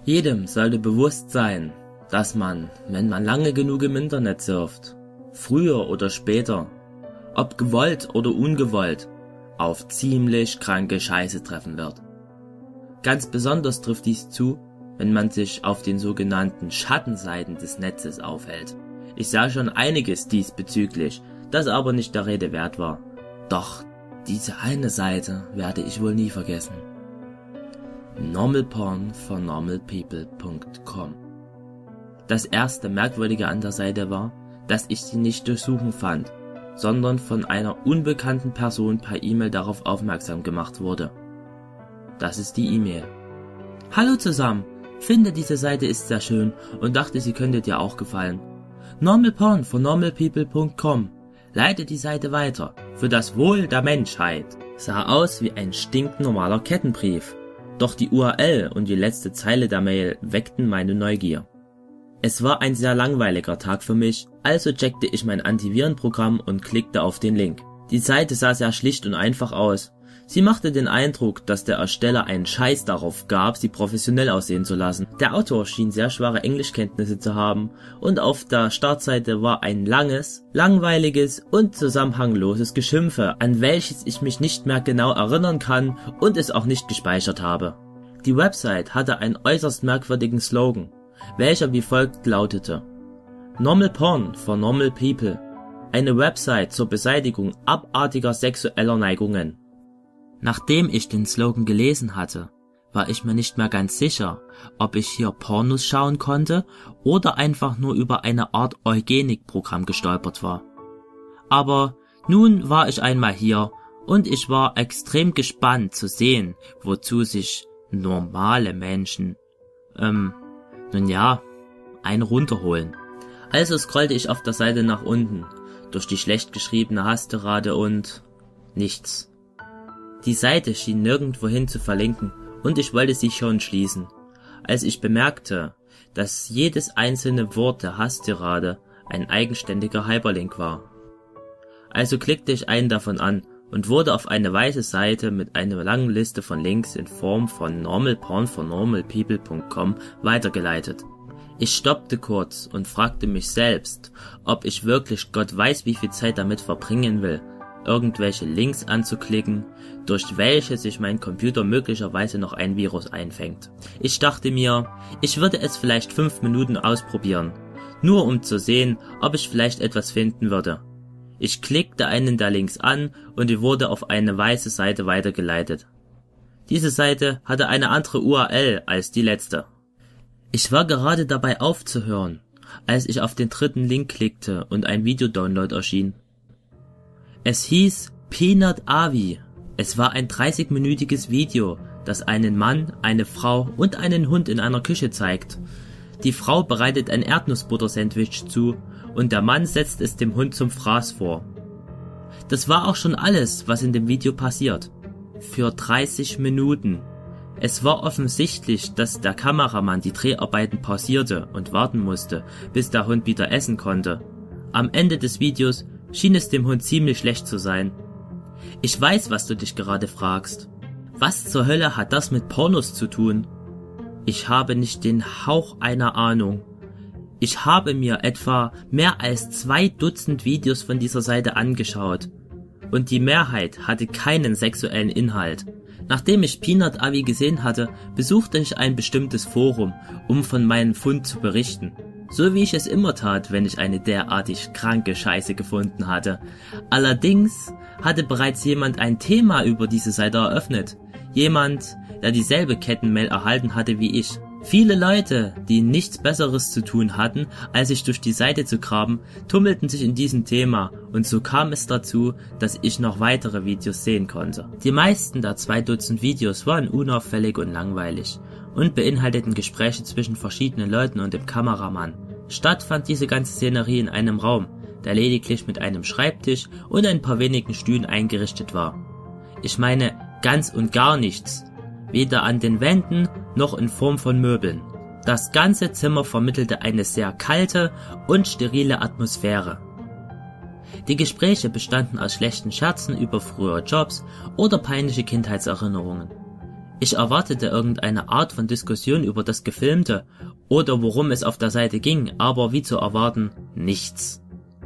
Jedem sollte bewusst sein, dass man, wenn man lange genug im Internet surft, früher oder später, ob gewollt oder ungewollt, auf ziemlich kranke Scheiße treffen wird. Ganz besonders trifft dies zu, wenn man sich auf den sogenannten Schattenseiten des Netzes aufhält. Ich sah schon einiges diesbezüglich, das aber nicht der Rede wert war. Doch diese eine Seite werde ich wohl nie vergessen. normalpornfornormalpeople.com. Das erste Merkwürdige an der Seite war, dass ich sie nicht durchsuchen fand, sondern von einer unbekannten Person per E-Mail darauf aufmerksam gemacht wurde. Das ist die E-Mail. Hallo zusammen, finde diese Seite ist sehr schön und dachte, sie könnte dir auch gefallen. normalpornfornormalpeople.com. Leite die Seite weiter, für das Wohl der Menschheit. Sah aus wie ein stinknormaler Kettenbrief. Doch die URL und die letzte Zeile der Mail weckten meine Neugier. Es war ein sehr langweiliger Tag für mich, also checkte ich mein Antivirenprogramm und klickte auf den Link. Die Seite sah sehr schlicht und einfach aus. Sie machte den Eindruck, dass der Ersteller einen Scheiß darauf gab, sie professionell aussehen zu lassen. Der Autor schien sehr schwache Englischkenntnisse zu haben und auf der Startseite war ein langes, langweiliges und zusammenhangloses Geschimpfe, an welches ich mich nicht mehr genau erinnern kann und es auch nicht gespeichert habe. Die Website hatte einen äußerst merkwürdigen Slogan, welcher wie folgt lautete: Normal Porn for Normal People. Eine Website zur Beseitigung abartiger sexueller Neigungen. Nachdem ich den Slogan gelesen hatte, war ich mir nicht mehr ganz sicher, ob ich hier Pornos schauen konnte oder einfach nur über eine Art Eugenikprogramm gestolpert war. Aber nun war ich einmal hier und ich war extrem gespannt zu sehen, wozu sich normale Menschen, einen runterholen. Also scrollte ich auf der Seite nach unten, durch die schlecht geschriebene Hasterade und nichts. Die Seite schien nirgendwohin zu verlinken und ich wollte sie schon schließen, als ich bemerkte, dass jedes einzelne Wort der Hasstirade ein eigenständiger Hyperlink war. Also klickte ich einen davon an und wurde auf eine weiße Seite mit einer langen Liste von Links in Form von normalpornfornormalpeople.com weitergeleitet. Ich stoppte kurz und fragte mich selbst, ob ich wirklich Gott weiß wie viel Zeit damit verbringen will, irgendwelche Links anzuklicken, durch welche sich mein Computer möglicherweise noch ein Virus einfängt. Ich dachte mir, ich würde es vielleicht 5 Minuten ausprobieren, nur um zu sehen, ob ich vielleicht etwas finden würde. Ich klickte einen der Links an und die wurde auf eine weiße Seite weitergeleitet. Diese Seite hatte eine andere URL als die letzte. Ich war gerade dabei aufzuhören, als ich auf den dritten Link klickte und ein Videodownload erschien. Es hieß Peanut Avi. Es war ein 30-minütiges Video, das einen Mann, eine Frau und einen Hund in einer Küche zeigt. Die Frau bereitet ein Erdnussbutter-Sandwich zu und der Mann setzt es dem Hund zum Fraß vor. Das war auch schon alles, was in dem Video passiert. Für 30 Minuten. Es war offensichtlich, dass der Kameramann die Dreharbeiten pausierte und warten musste, bis der Hund wieder essen konnte. Am Ende des Videos schien es dem Hund ziemlich schlecht zu sein. Ich weiß, was du dich gerade fragst. Was zur Hölle hat das mit Pornos zu tun? Ich habe nicht den Hauch einer Ahnung. Ich habe mir etwa mehr als 2 Dutzend Videos von dieser Seite angeschaut. Und die Mehrheit hatte keinen sexuellen Inhalt. Nachdem ich Peanut Avi gesehen hatte, besuchte ich ein bestimmtes Forum, um von meinem Fund zu berichten. So wie ich es immer tat, wenn ich eine derartig kranke Scheiße gefunden hatte. Allerdings hatte bereits jemand ein Thema über diese Seite eröffnet. Jemand, der dieselbe Kettenmail erhalten hatte wie ich. Viele Leute, die nichts Besseres zu tun hatten, als sich durch die Seite zu graben, tummelten sich in diesem Thema und so kam es dazu, dass ich noch weitere Videos sehen konnte. Die meisten der 2 Dutzend Videos waren unauffällig und langweilig und beinhalteten Gespräche zwischen verschiedenen Leuten und dem Kameramann. Statt fand diese ganze Szenerie in einem Raum, der lediglich mit einem Schreibtisch und ein paar wenigen Stühlen eingerichtet war. Ich meine, ganz und gar nichts. Weder an den Wänden noch in Form von Möbeln. Das ganze Zimmer vermittelte eine sehr kalte und sterile Atmosphäre. Die Gespräche bestanden aus schlechten Scherzen über frühere Jobs oder peinliche Kindheitserinnerungen. Ich erwartete irgendeine Art von Diskussion über das Gefilmte oder worum es auf der Seite ging, aber wie zu erwarten, nichts.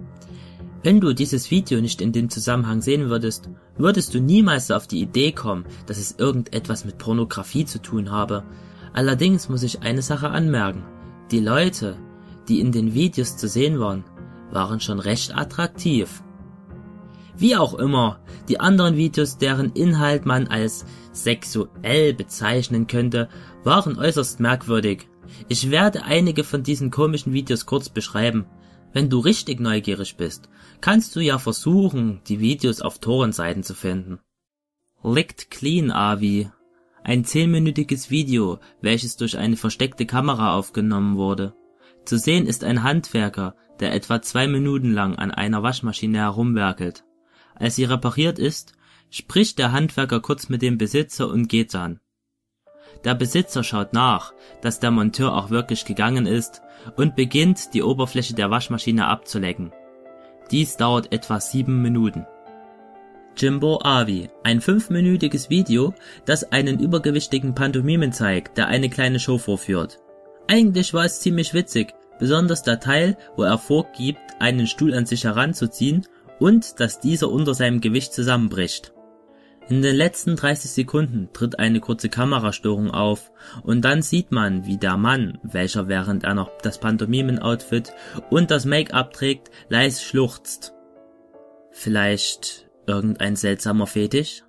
Wenn du dieses Video nicht in dem Zusammenhang sehen würdest, würdest du niemals auf die Idee kommen, dass es irgendetwas mit Pornografie zu tun habe. Allerdings muss ich eine Sache anmerken. Die Leute, die in den Videos zu sehen waren schon recht attraktiv. Wie auch immer, die anderen Videos, deren Inhalt man als sexuell bezeichnen könnte, waren äußerst merkwürdig. Ich werde einige von diesen komischen Videos kurz beschreiben. Wenn du richtig neugierig bist, kannst du ja versuchen, die Videos auf Torrent-Seiten zu finden. Licked Clean Avi. Ein 10-minütiges Video, welches durch eine versteckte Kamera aufgenommen wurde. Zu sehen ist ein Handwerker, der etwa 2 Minuten lang an einer Waschmaschine herumwerkelt. Als sie repariert ist, spricht der Handwerker kurz mit dem Besitzer und geht dann. Der Besitzer schaut nach, dass der Monteur auch wirklich gegangen ist und beginnt, die Oberfläche der Waschmaschine abzulecken. Dies dauert etwa 7 Minuten. Jimbo Avi, ein 5-minütiges Video, das einen übergewichtigen Pantomimen zeigt, der eine kleine Show vorführt. Eigentlich war es ziemlich witzig, besonders der Teil, wo er vorgibt, einen Stuhl an sich heranzuziehen und dass dieser unter seinem Gewicht zusammenbricht. In den letzten 30 Sekunden tritt eine kurze Kamerastörung auf und dann sieht man, wie der Mann, welcher während er noch das Pantomimen-Outfit und das Make-up trägt, leise schluchzt. Vielleicht irgendein seltsamer Fetisch?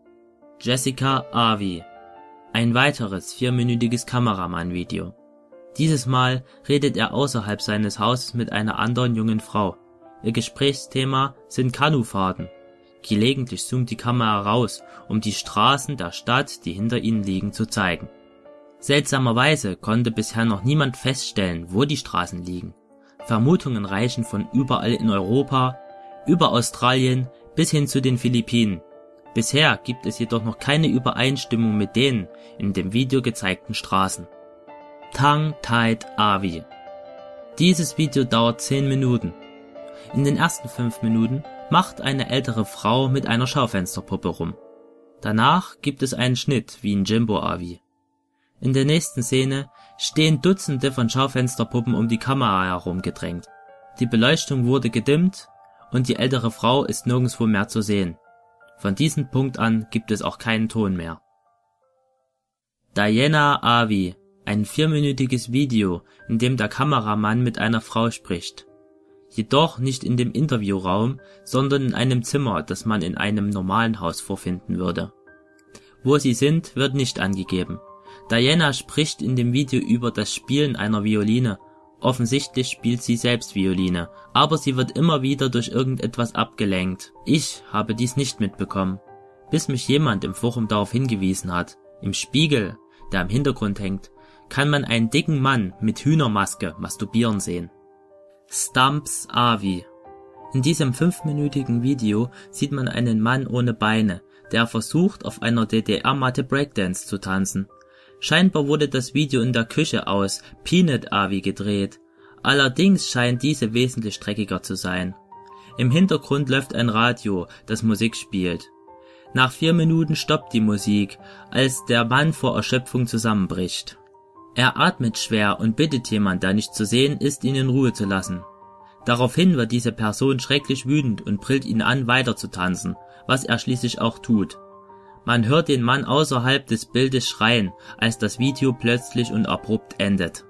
Jessica Avi. Ein weiteres 4-minütiges Kameramann-Video. Dieses Mal redet er außerhalb seines Hauses mit einer anderen jungen Frau. Ihr Gesprächsthema sind Kanufahrten. Gelegentlich zoomt die Kamera raus, um die Straßen der Stadt, die hinter ihnen liegen, zu zeigen. Seltsamerweise konnte bisher noch niemand feststellen, wo die Straßen liegen. Vermutungen reichen von überall in Europa, über Australien bis hin zu den Philippinen. Bisher gibt es jedoch noch keine Übereinstimmung mit den in dem Video gezeigten Straßen. Tongue-Tied Avi. Dieses Video dauert 10 Minuten. In den ersten 5 Minuten macht eine ältere Frau mit einer Schaufensterpuppe rum. Danach gibt es einen Schnitt wie in Jimbo Avi. In der nächsten Szene stehen Dutzende von Schaufensterpuppen um die Kamera herum gedrängt. Die Beleuchtung wurde gedimmt und die ältere Frau ist nirgendwo mehr zu sehen. Von diesem Punkt an gibt es auch keinen Ton mehr. Diana Avi, ein 4-minütiges Video, in dem der Kameramann mit einer Frau spricht. Jedoch nicht in dem Interviewraum, sondern in einem Zimmer, das man in einem normalen Haus vorfinden würde. Wo sie sind, wird nicht angegeben. Diana spricht in dem Video über das Spielen einer Violine. Offensichtlich spielt sie selbst Violine, aber sie wird immer wieder durch irgendetwas abgelenkt. Ich habe dies nicht mitbekommen, bis mich jemand im Forum darauf hingewiesen hat. Im Spiegel, der im Hintergrund hängt, kann man einen dicken Mann mit Hühnermaske masturbieren sehen. Stumps Avi. In diesem 5-minütigen Video sieht man einen Mann ohne Beine, der versucht, auf einer DDR-Matte Breakdance zu tanzen. Scheinbar wurde das Video in der Küche aus Peanut Avi gedreht. Allerdings scheint diese wesentlich dreckiger zu sein. Im Hintergrund läuft ein Radio, das Musik spielt. Nach 4 Minuten stoppt die Musik, als der Mann vor Erschöpfung zusammenbricht. Er atmet schwer und bittet jemand, der nicht zu sehen ist, ihn in Ruhe zu lassen. Daraufhin wird diese Person schrecklich wütend und brüllt ihn an, weiter zu tanzen, was er schließlich auch tut. Man hört den Mann außerhalb des Bildes schreien, als das Video plötzlich und abrupt endet.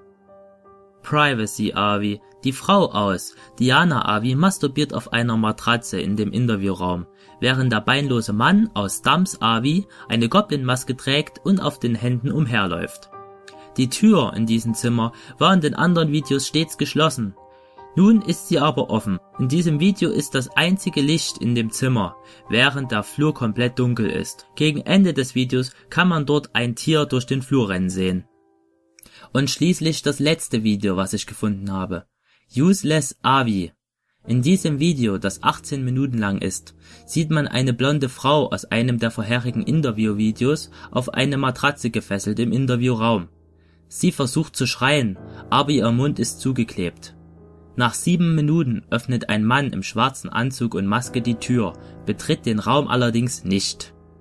Privacy Avi. Die Frau aus Diana Avi masturbiert auf einer Matratze in dem Interviewraum, während der beinlose Mann aus Stumps Avi eine Goblin-Maske trägt und auf den Händen umherläuft. Die Tür in diesem Zimmer war in den anderen Videos stets geschlossen. Nun ist sie aber offen. In diesem Video ist das einzige Licht in dem Zimmer, während der Flur komplett dunkel ist. Gegen Ende des Videos kann man dort ein Tier durch den Flur rennen sehen. Und schließlich das letzte Video, was ich gefunden habe. Useless Avi. In diesem Video, das 18 Minuten lang ist, sieht man eine blonde Frau aus einem der vorherigen Interviewvideos auf eine Matratze gefesselt im Interviewraum. Sie versucht zu schreien, aber ihr Mund ist zugeklebt. Nach 7 Minuten öffnet ein Mann im schwarzen Anzug und Maske die Tür, betritt den Raum allerdings nicht.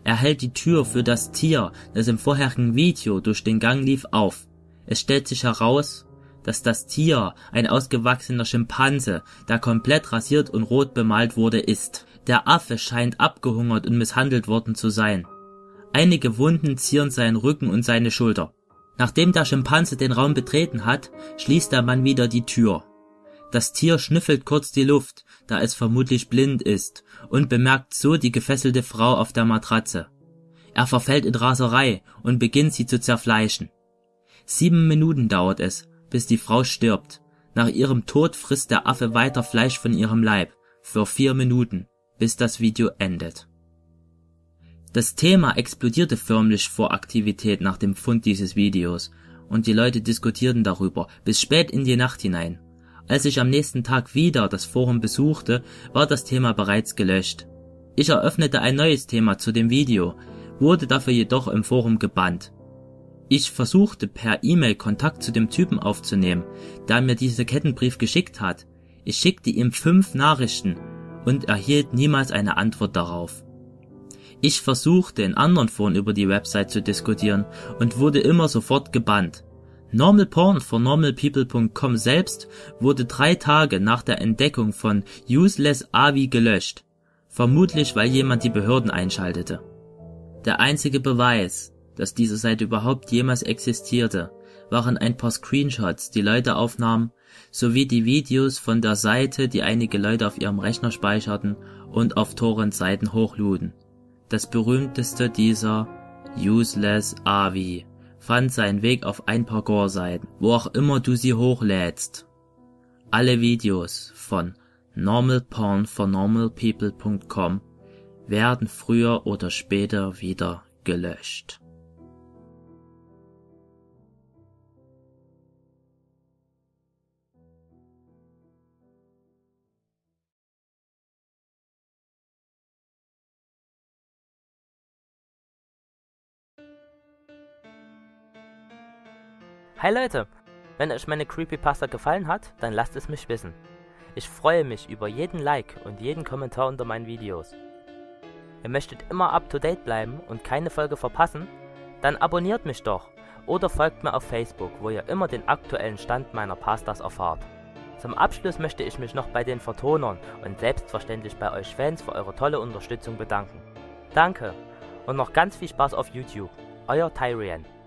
Er hält die Tür für das Tier, das im vorherigen Video durch den Gang lief, auf. Es stellt sich heraus, dass das Tier ein ausgewachsener Schimpanse, der komplett rasiert und rot bemalt wurde, ist. Der Affe scheint abgehungert und misshandelt worden zu sein. Einige Wunden zieren seinen Rücken und seine Schulter. Nachdem der Schimpanse den Raum betreten hat, schließt der Mann wieder die Tür. Das Tier schnüffelt kurz die Luft, da es vermutlich blind ist, und bemerkt so die gefesselte Frau auf der Matratze. Er verfällt in Raserei und beginnt sie zu zerfleischen. 7 Minuten dauert es, bis die Frau stirbt. Nach ihrem Tod frisst der Affe weiter Fleisch von ihrem Leib, für 4 Minuten, bis das Video endet. Das Thema explodierte förmlich vor Aktivität nach dem Fund dieses Videos und die Leute diskutierten darüber bis spät in die Nacht hinein. Als ich am nächsten Tag wieder das Forum besuchte, war das Thema bereits gelöscht. Ich eröffnete ein neues Thema zu dem Video, wurde dafür jedoch im Forum gebannt. Ich versuchte per E-Mail Kontakt zu dem Typen aufzunehmen, der mir diese Kettenbrief geschickt hat. Ich schickte ihm 5 Nachrichten und erhielt niemals eine Antwort darauf. Ich versuchte in anderen Foren über die Website zu diskutieren und wurde immer sofort gebannt. NormalPornForNormalPeople.com selbst wurde 3 Tage nach der Entdeckung von Useless Avi gelöscht, vermutlich weil jemand die Behörden einschaltete. Der einzige Beweis, dass diese Seite überhaupt jemals existierte, waren ein paar Screenshots, die Leute aufnahmen, sowie die Videos von der Seite, die einige Leute auf ihrem Rechner speicherten und auf Torrent-Seiten hochluden. Das berühmteste dieser, Useless Avi, fand seinen Weg auf ein paar Gore-Seiten, wo auch immer du sie hochlädst. Alle Videos von NormalPornForNormalPeople.com werden früher oder später wieder gelöscht. Hi Leute, wenn euch meine Creepypasta gefallen hat, dann lasst es mich wissen. Ich freue mich über jeden Like und jeden Kommentar unter meinen Videos. Ihr möchtet immer up to date bleiben und keine Folge verpassen? Dann abonniert mich doch oder folgt mir auf Facebook, wo ihr immer den aktuellen Stand meiner Pastas erfahrt. Zum Abschluss möchte ich mich noch bei den Vertonern und selbstverständlich bei euch Fans für eure tolle Unterstützung bedanken. Danke und noch ganz viel Spaß auf YouTube. Euer Tyrian.